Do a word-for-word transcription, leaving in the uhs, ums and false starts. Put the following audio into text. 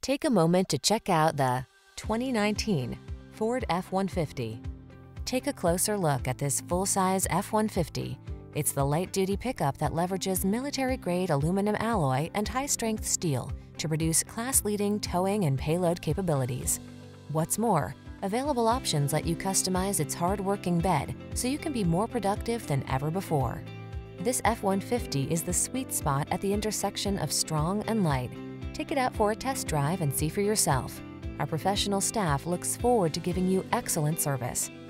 Take a moment to check out the twenty nineteen Ford F one fifty. Take a closer look at this full-size F one fifty. It's the light-duty pickup that leverages military-grade aluminum alloy and high-strength steel to produce class-leading towing and payload capabilities. What's more, available options let you customize its hard-working bed so you can be more productive than ever before. This F one fifty is the sweet spot at the intersection of strong and light. Take it out for a test drive and see for yourself. Our professional staff looks forward to giving you excellent service.